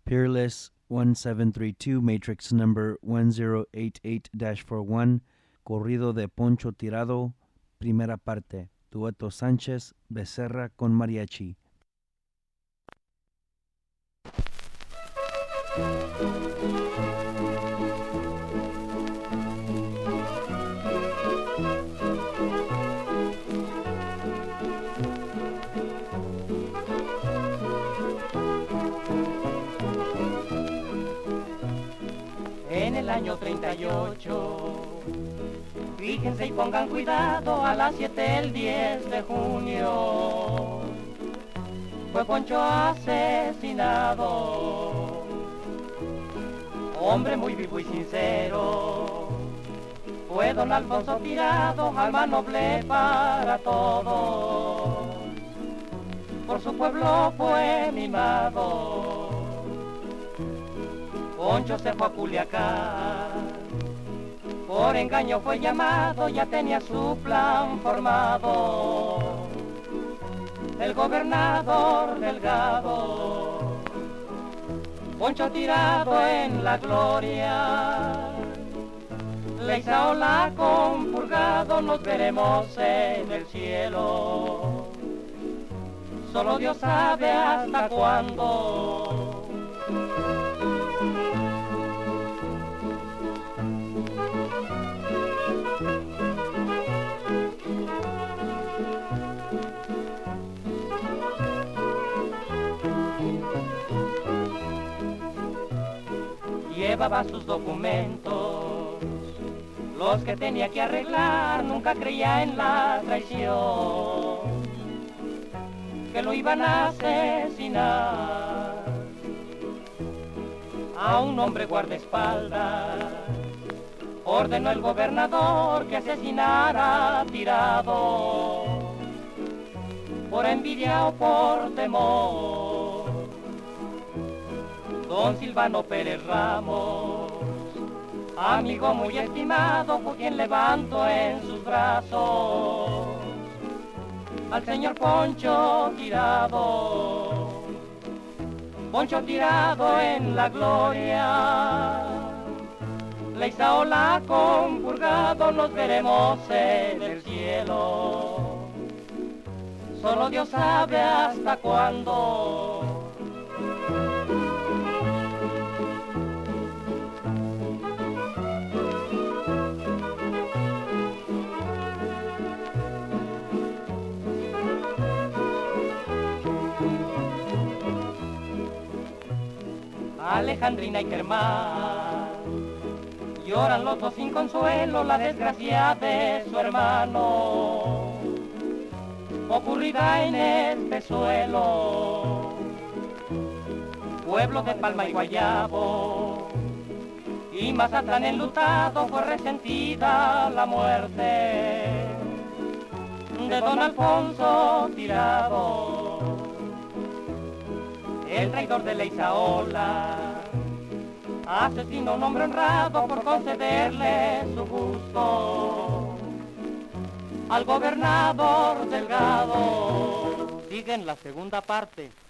Peerless 1732, matrix number 1088-41, corrido de Poncho Tirado, primera parte, dueto Sánchez Becerra con mariachi. En el año 38, fíjense y pongan cuidado, a las 7 el 10 de junio fue Poncho asesinado. Hombre muy vivo y sincero fue don Alfonso Tirado, alma noble para todos, por su pueblo fue mimado. Poncho se fue a Culiacán, por engaño fue llamado, ya tenía su plan formado el gobernador Delgado. Poncho Tirado en la gloria, Leizaola con Purgado, nos veremos en el cielo, solo Dios sabe hasta cuándo. Llevaba sus documentos, los que tenía que arreglar, nunca creía en la traición, que lo iban a asesinar. A un hombre guardaespaldas ordenó el gobernador que asesinara a Tirado, por envidia o por temor. Don Silvano Pérez Ramos, amigo muy estimado, fue quien levantó en sus brazos al señor Poncho Tirado. Poncho Tirado en la gloria, Leizaola con Purgado, nos veremos en el cielo, solo Dios sabe hasta cuándo. Alejandrina y Germán lloran los dos sin consuelo la desgracia de su hermano, ocurrida en este suelo. Pueblo de Palma y Guayabo y Mazatlán enlutado, fue resentida la muerte de don Alfonso Tirado. El traidor de Leizaola asesinó a un hombre honrado por concederle su gusto al gobernador Delgado. Sigue en la segunda parte.